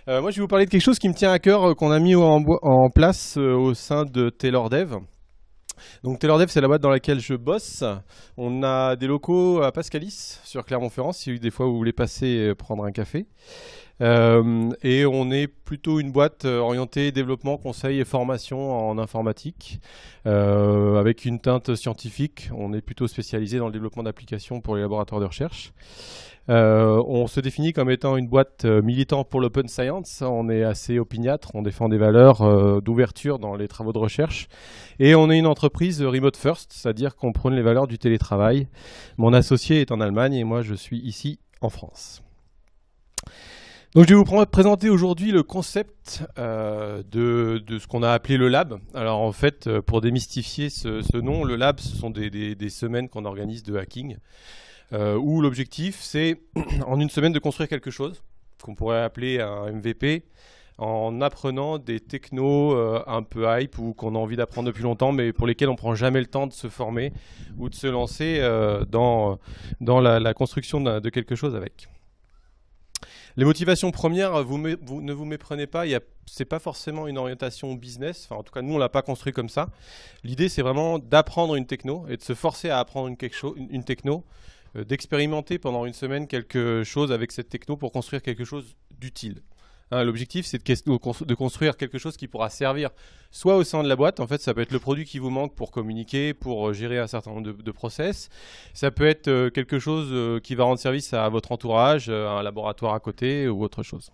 Moi, je vais vous parler de quelque chose qui me tient à cœur, qu'on a mis en place au sein de TaylorDev. Donc TaylorDev, c'est la boîte dans laquelle je bosse. On a des locaux à Pascalis, sur Clermont-Ferrand, si des fois vous voulez passer prendre un café. Et on est plutôt une boîte orientée développement, conseil et formation en informatique, avec une teinte scientifique. On est plutôt spécialisé dans le développement d'applications pour les laboratoires de recherche. On se définit comme étant une boîte militante pour l'open science. On est assez opiniâtre, on défend des valeurs d'ouverture dans les travaux de recherche. Et on est une entreprise remote first, c'est-à-dire qu'on prône les valeurs du télétravail. Mon associé est en Allemagne et moi je suis ici en France. Donc je vais vous présenter aujourd'hui le concept de ce qu'on a appelé le lab. Alors en fait, pour démystifier ce nom, le lab, ce sont des semaines qu'on organise de hacking, où l'objectif c'est en une semaine de construire quelque chose qu'on pourrait appeler un MVP, en apprenant des technos un peu hype ou qu'on a envie d'apprendre depuis longtemps, mais pour lesquels on ne prend jamais le temps de se former ou de se lancer dans la construction de quelque chose avec. Les motivations premières, ne vous méprenez pas, ce n'est pas forcément une orientation business. Enfin, en tout cas, nous, on ne l'a pas construit comme ça. L'idée, c'est vraiment d'apprendre une techno et de se forcer à apprendre une techno, d'expérimenter pendant une semaine quelque chose avec cette techno pour construire quelque chose d'utile. Hein, l'objectif, c'est de construire quelque chose qui pourra servir soit au sein de la boîte, en fait, ça peut être le produit qui vous manque pour communiquer, pour gérer un certain nombre de process. Ça peut être quelque chose qui va rendre service à votre entourage, un laboratoire à côté ou autre chose.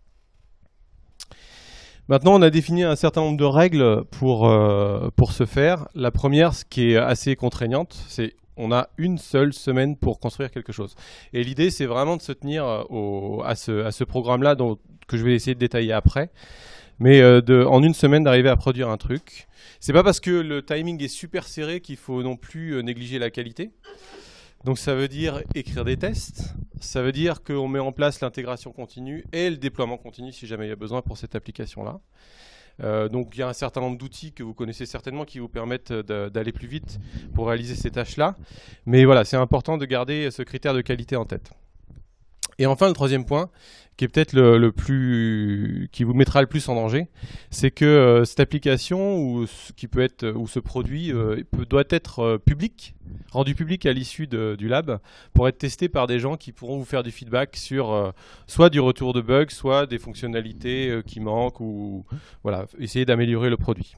Maintenant, on a défini un certain nombre de règles pour ce faire. La première, ce qui est assez contraignante, c'est on a une seule semaine pour construire quelque chose. Et l'idée, c'est vraiment de se tenir à ce programme-là que je vais essayer de détailler après. Mais en une semaine, d'arriver à produire un truc. C'est pas parce que le timing est super serré qu'il faut non plus négliger la qualité. Donc ça veut dire écrire des tests. Ça veut dire qu'on met en place l'intégration continue et le déploiement continu si jamais il y a besoin pour cette application-là. Donc il y a un certain nombre d'outils que vous connaissez certainement qui vous permettent d'aller plus vite pour réaliser ces tâches-là. Mais voilà, c'est important de garder ce critère de qualité en tête. Et enfin, le troisième point, qui est peut-être qui vous mettra le plus en danger, c'est que cette application ou ce produit doit être rendu public à l'issue du lab pour être testé par des gens qui pourront vous faire du feedback sur soit du retour de bugs, soit des fonctionnalités qui manquent ou voilà, essayer d'améliorer le produit.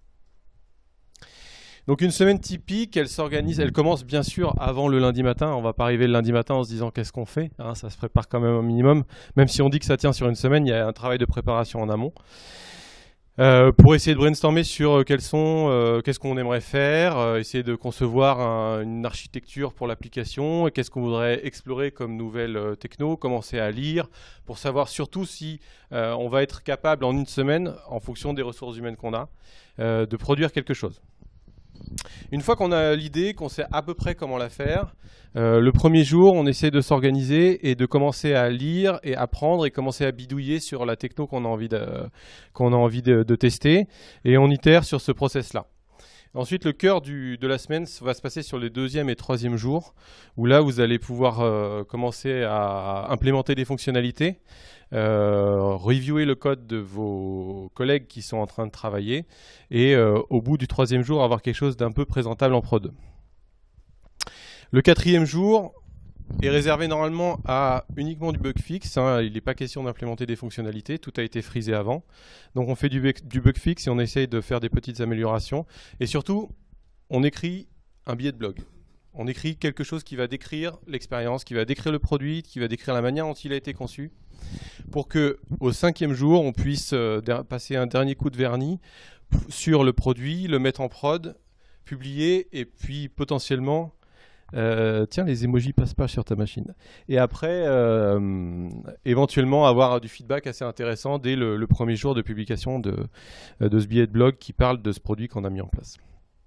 Donc une semaine typique, elle commence bien sûr avant le lundi matin. On ne va pas arriver le lundi matin en se disant qu'est-ce qu'on fait, hein, ça se prépare quand même un minimum. Même si on dit que ça tient sur une semaine, il y a un travail de préparation en amont. Pour essayer de brainstormer sur qu'est-ce qu'on aimerait faire, essayer de concevoir une architecture pour l'application, et qu'est-ce qu'on voudrait explorer comme nouvelle techno, commencer à lire, pour savoir surtout si on va être capable en une semaine, en fonction des ressources humaines qu'on a, de produire quelque chose. Une fois qu'on a l'idée, qu'on sait à peu près comment la faire, le premier jour, on essaie de s'organiser et de commencer à lire et apprendre et commencer à bidouiller sur la techno qu'on a envie de tester, et on itère sur ce process-là. Ensuite, le cœur de la semaine va se passer sur les deuxième et troisième jours, où là, vous allez pouvoir commencer à implémenter des fonctionnalités, reviewer le code de vos collègues qui sont en train de travailler, et au bout du troisième jour, avoir quelque chose d'un peu présentable en prod. Le quatrième jour est réservé normalement à uniquement du bug fix. Hein. Il n'est pas question d'implémenter des fonctionnalités, tout a été frisé avant. Donc on fait du bug fix et on essaye de faire des petites améliorations. Et surtout, on écrit un billet de blog. On écrit quelque chose qui va décrire l'expérience, qui va décrire le produit, qui va décrire la manière dont il a été conçu, pour qu'au cinquième jour, on puisse passer un dernier coup de vernis sur le produit, le mettre en prod, publier, et puis potentiellement... tiens, les emojis passent pas sur ta machine. Et après, éventuellement avoir du feedback assez intéressant dès le premier jour de publication de ce billet de blog qui parle de ce produit qu'on a mis en place.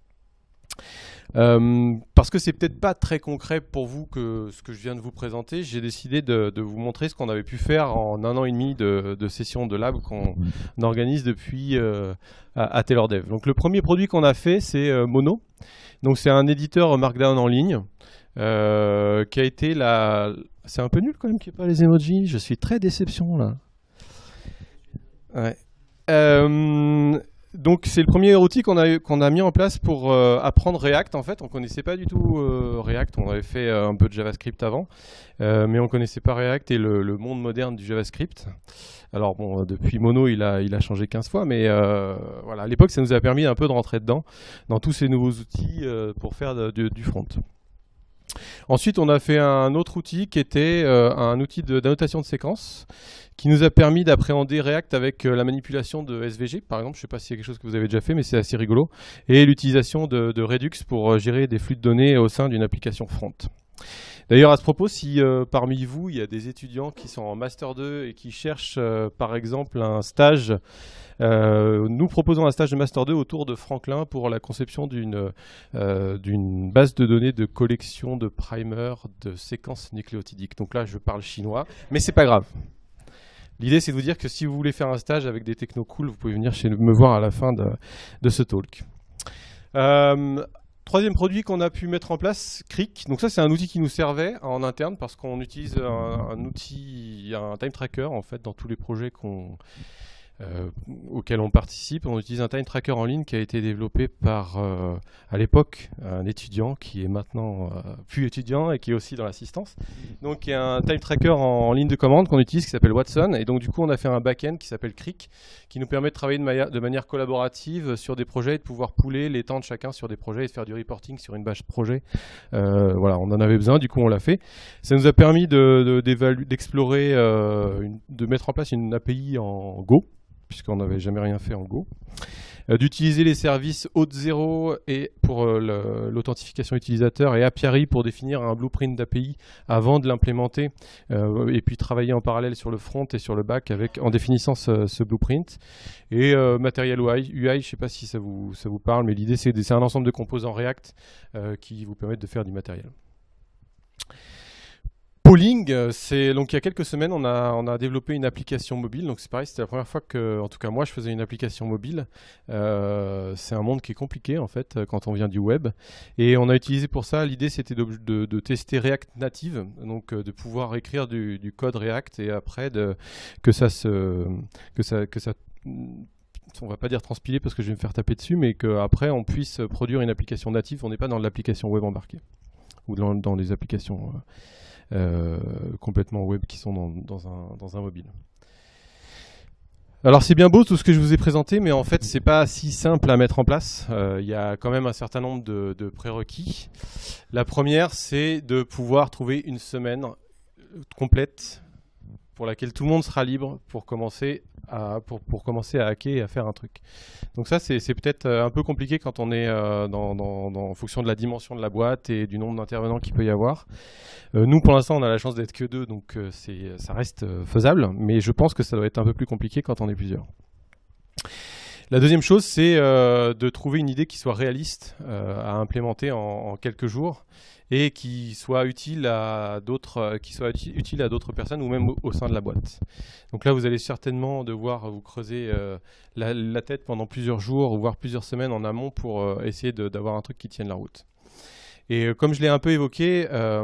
Parce que c'est peut-être pas très concret pour vous que ce que je viens de vous présenter, j'ai décidé de vous montrer ce qu'on avait pu faire en 1 an et demi de sessions de lab qu'on organise depuis à TaylorDev. Donc le premier produit qu'on a fait, c'est Mono. Donc c'est un éditeur Markdown en ligne qui a été c'est un peu nul quand même qu'il n'y ait pas les emojis. Je suis très déception là. Ouais. Donc c'est le premier outil qu'on a mis en place pour apprendre React. En fait, on connaissait pas du tout React. On avait fait un peu de JavaScript avant, mais on connaissait pas React et le monde moderne du JavaScript. Alors bon, depuis Mono, il a changé 15 fois, mais voilà, à l'époque, ça nous a permis un peu de rentrer dedans, dans tous ces nouveaux outils pour faire du front. Ensuite, on a fait un autre outil qui était un outil d'annotation de séquences qui nous a permis d'appréhender React avec la manipulation de SVG, par exemple. Je ne sais pas si c'est quelque chose que vous avez déjà fait, mais c'est assez rigolo. Et l'utilisation de Redux pour gérer des flux de données au sein d'une application front. D'ailleurs, à ce propos, si parmi vous, il y a des étudiants qui sont en Master 2 et qui cherchent, par exemple, un stage, nous proposons un stage de Master 2 autour de Franklin pour la conception d'une base de données de collection de primers de séquences nucléotidiques. Donc là, je parle chinois, mais c'est pas grave. L'idée, c'est de vous dire que si vous voulez faire un stage avec des technos cool, vous pouvez venir me voir à la fin de ce talk. Troisième produit qu'on a pu mettre en place, Crick. Donc ça, c'est un outil qui nous servait en interne parce qu'on utilise un time tracker en fait dans tous les projets auxquels on participe. On utilise un time tracker en ligne qui a été développé par, à l'époque, un étudiant qui est maintenant plus étudiant et qui est aussi dans l'assistance. Donc il y a un time tracker en ligne de commande qu'on utilise qui s'appelle Watson. Et donc du coup, on a fait un back-end qui s'appelle Crick qui nous permet de travailler de manière collaborative sur des projets et de pouvoir pooler les temps de chacun sur des projets et de faire du reporting sur une bâche projet. Voilà, on en avait besoin, du coup on l'a fait. Ça nous a permis d'explorer, de mettre en place une API en Go, puisqu'on n'avait jamais rien fait en Go, d'utiliser les services Auth0 et pour l'authentification utilisateur et Apiary pour définir un blueprint d'API avant de l'implémenter et puis travailler en parallèle sur le front et sur le back en définissant ce blueprint. Et Material UI, je ne sais pas si ça vous parle, mais l'idée c'est un ensemble de composants React qui vous permettent de faire du matériel. Polling, donc il y a quelques semaines, on a développé une application mobile. Donc c'est pareil, c'était la première fois que, en tout cas moi, je faisais une application mobile. C'est un monde qui est compliqué en fait quand on vient du web. Et on a utilisé pour ça, l'idée c'était de tester React Native, donc de pouvoir écrire du code React et après que ça, on va pas dire transpiler parce que je vais me faire taper dessus, mais qu'après on puisse produire une application native. On n'est pas dans l'application web embarquée ou dans les applications complètement web qui sont dans un mobile. Alors c'est bien beau tout ce que je vous ai présenté, mais en fait c'est pas si simple à mettre en place. Il y a quand même un certain nombre de prérequis. La première, c'est de pouvoir trouver une semaine complète pour laquelle tout le monde sera libre pour commencer pour commencer à hacker et à faire un truc. Donc ça, c'est peut-être un peu compliqué quand on est en fonction de la dimension de la boîte et du nombre d'intervenants qu'il peut y avoir. Nous, pour l'instant, on a la chance d'être que 2, donc ça reste faisable, mais je pense que ça doit être un peu plus compliqué quand on est plusieurs. La deuxième chose, c'est de trouver une idée qui soit réaliste à implémenter en quelques jours et qui soit utile à d'autres personnes ou même au sein de la boîte. Donc là, vous allez certainement devoir vous creuser la tête pendant plusieurs jours, voire plusieurs semaines en amont pour essayer d'avoir un truc qui tienne la route. Et comme je l'ai un peu évoqué,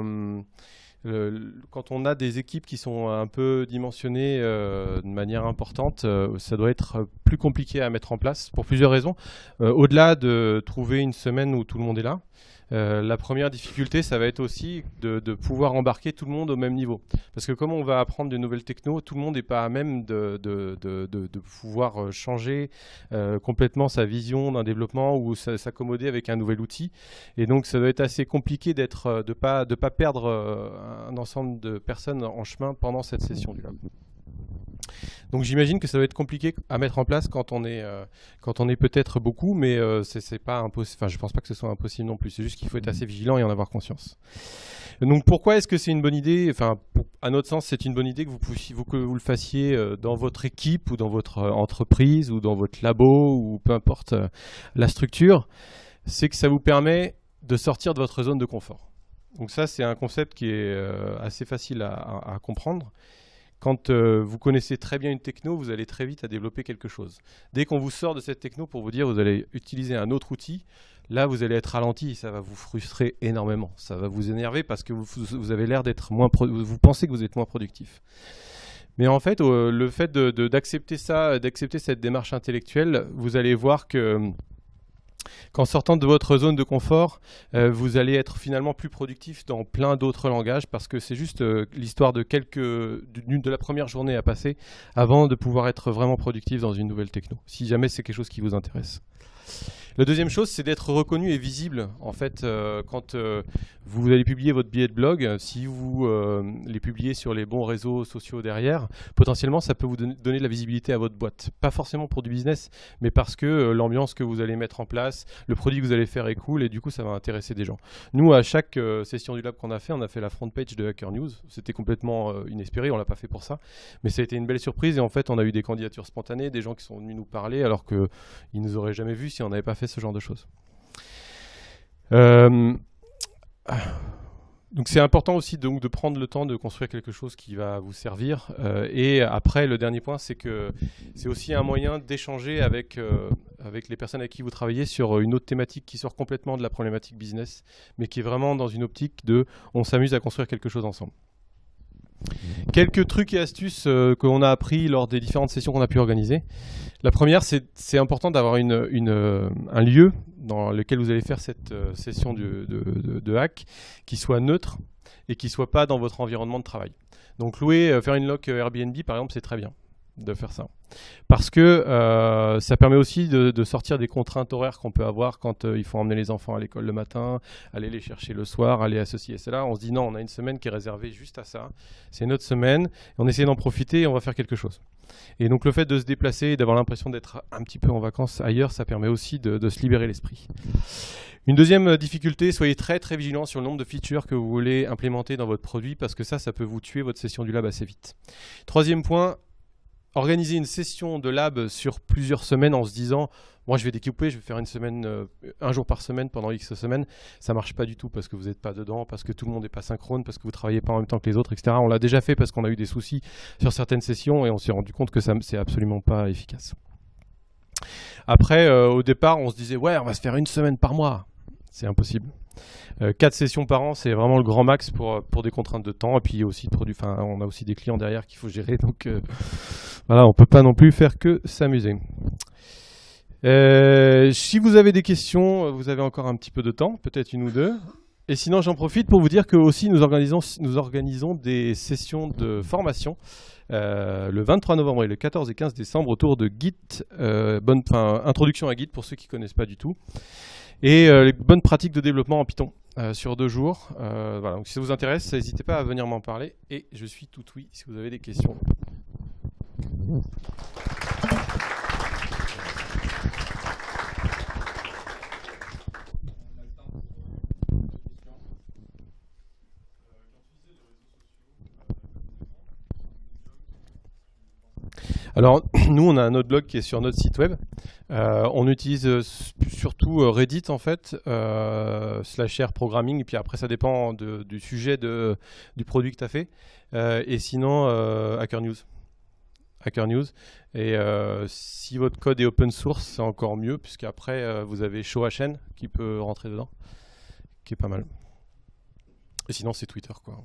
quand on a des équipes qui sont un peu dimensionnées de manière importante, ça doit être plus compliqué à mettre en place pour plusieurs raisons. Au-delà de trouver une semaine où tout le monde est là, la première difficulté, ça va être aussi de pouvoir embarquer tout le monde au même niveau. Parce que comme on va apprendre de nouvelles technos, tout le monde n'est pas à même de pouvoir changer complètement sa vision d'un développement ou s'accommoder avec un nouvel outil. Et donc ça doit être assez compliqué de pas perdre un ensemble de personnes en chemin pendant cette session du lab. Donc j'imagine que ça va être compliqué à mettre en place quand on est peut-être beaucoup, mais c'est pas impossible. Enfin, je pense pas que ce soit impossible non plus. C'est juste qu'il faut être assez vigilant et en avoir conscience. Donc pourquoi est-ce que c'est une bonne idée? Enfin, à notre sens, c'est une bonne idée que vous le fassiez dans votre équipe ou dans votre entreprise ou dans votre labo ou peu importe la structure. C'est que ça vous permet de sortir de votre zone de confort. Donc ça, c'est un concept qui est assez facile à comprendre. Quand vous connaissez très bien une techno, vous allez très vite à développer quelque chose. Dès qu'on vous sort de cette techno pour vous dire vous allez utiliser un autre outil, là vous allez être ralenti et ça va vous frustrer énormément. Ça va vous énerver parce que vous avez l'air d'être vous pensez que vous êtes moins productif. Mais en fait, le fait d'accepter ça, d'accepter cette démarche intellectuelle, vous allez voir que qu'en sortant de votre zone de confort, vous allez être finalement plus productif dans plein d'autres langages parce que c'est juste l'histoire de la première journée à passer avant de pouvoir être vraiment productif dans une nouvelle techno, si jamais c'est quelque chose qui vous intéresse. La deuxième chose, c'est d'être reconnu et visible. En fait, quand vous allez publier votre billet de blog, si vous les publiez sur les bons réseaux sociaux derrière, potentiellement, ça peut vous donner de la visibilité à votre boîte. Pas forcément pour du business, mais parce que l'ambiance que vous allez mettre en place, le produit que vous allez faire est cool et du coup, ça va intéresser des gens. Nous, à chaque session du lab qu'on a fait la front page de Hacker News. C'était complètement inespéré, on l'a pas fait pour ça, mais ça a été une belle surprise et en fait, on a eu des candidatures spontanées, des gens qui sont venus nous parler alors qu'ils nous auraient jamais vus si on n'avait pas fait ce genre de choses. Donc c'est important aussi donc, de prendre le temps de construire quelque chose qui va vous servir. Et après, le dernier point, c'est que c'est aussi un moyen d'échanger avec les personnes avec qui vous travaillez sur une autre thématique qui sort complètement de la problématique business, mais qui est vraiment dans une optique de on s'amuse à construire quelque chose ensemble. Quelques trucs et astuces qu'on a appris lors des différentes sessions qu'on a pu organiser. La première, c'est important d'avoir un lieu dans lequel vous allez faire cette session de hack qui soit neutre et qui ne soit pas dans votre environnement de travail. Donc faire une loc Airbnb par exemple, c'est très bien de faire ça. Parce que ça permet aussi de sortir des contraintes horaires qu'on peut avoir quand il faut emmener les enfants à l'école le matin, aller les chercher le soir, aller à ceci et cela. On se dit non, on a une semaine qui est réservée juste à ça. C'est notre semaine, on essaie d'en profiter et on va faire quelque chose. Et donc le fait de se déplacer et d'avoir l'impression d'être un petit peu en vacances ailleurs, ça permet aussi de se libérer l'esprit. Une deuxième difficulté, soyez très très vigilant sur le nombre de features que vous voulez implémenter dans votre produit parce que ça peut vous tuer votre session du lab assez vite. Troisième point, organiser une session de lab sur plusieurs semaines en se disant moi je vais découper, je vais faire une semaine, un jour par semaine pendant X semaines, ça marche pas du tout parce que vous n'êtes pas dedans, parce que tout le monde n'est pas synchrone, parce que vous travaillez pas en même temps que les autres, etc. On l'a déjà fait parce qu'on a eu des soucis sur certaines sessions et on s'est rendu compte que c'est absolument pas efficace. Après, au départ, on se disait ouais, on va se faire une semaine par mois. C'est impossible. 4 sessions par an, c'est vraiment le grand max pour des contraintes de temps. Et puis aussi de produits. Enfin, on a aussi des clients derrière qu'il faut gérer. Donc voilà, on peut pas non plus faire que s'amuser. Si vous avez des questions, vous avez encore un petit peu de temps, peut-être une ou deux. Et sinon, j'en profite pour vous dire que aussi nous organisons des sessions de formation le 23 novembre et le 14 et 15 décembre autour de Git, introduction à Git pour ceux qui ne connaissent pas du tout. Et les bonnes pratiques de développement en Python sur 2 jours. Voilà. Donc si ça vous intéresse, n'hésitez pas à venir m'en parler. Et je suis tout oui si vous avez des questions. Alors, nous, on a un autre blog qui est sur notre site web. On utilise surtout Reddit, en fait, /r programming, et puis après, ça dépend du sujet du produit que tu as fait. Et sinon, Hacker News. Hacker News. Et si votre code est open source, c'est encore mieux, puisqu'après, vous avez ShowHN qui peut rentrer dedans, qui est pas mal. Et sinon, c'est Twitter, quoi.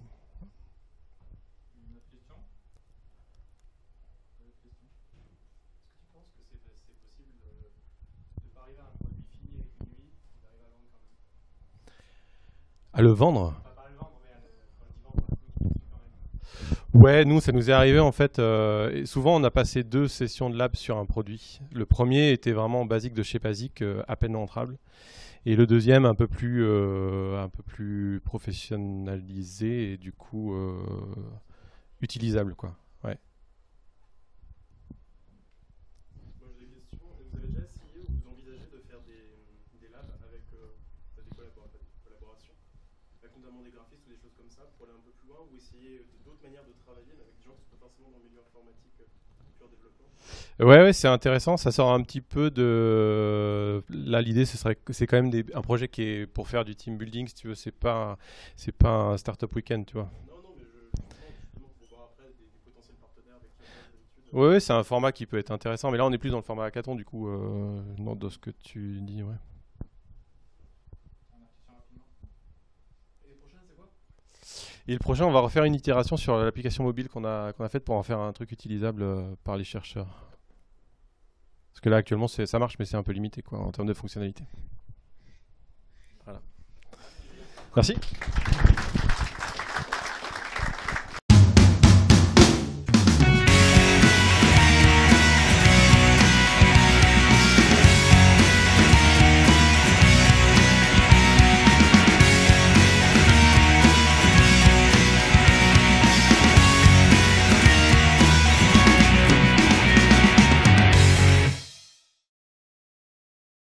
À le vendre? Ouais, nous, ça nous est arrivé en fait. Souvent, on a passé 2 sessions de lab sur un produit. Le premier était vraiment basique de chez Basic, à peine entrable. Et le deuxième, un peu plus professionnalisé et du coup utilisable, quoi. Ouais. Moi j'ai des questions. Vous avez déjà essayé ou vous envisagez de faire des labs avec des collaborations, avec notamment des graphistes ou des choses comme ça, pour aller un peu plus loin, ou essayer d'autres manières de travailler, mais avec des gens qui ne sont pas forcément dans le milieu informatique, pur développement? Ouais, c'est intéressant. Ça sort un petit peu de. Là, l'idée, c'est quand même un projet qui est pour faire du team building, si tu veux. C'est pas un startup week-end, tu vois. Non, mais justement pour voir après des potentiels partenaires avec qui on a d'habitude. Ouais, c'est un format qui peut être intéressant. Mais là, on est plus dans le format hackathon, du coup, non, de ce que tu dis, ouais. Et les prochaines, c'est quoi? Et le prochain, on va refaire une itération sur l'application mobile qu'on a faite pour en faire un truc utilisable par les chercheurs. Parce que là, actuellement, ça marche, mais c'est un peu limité quoi, en termes de fonctionnalité. Voilà. Merci.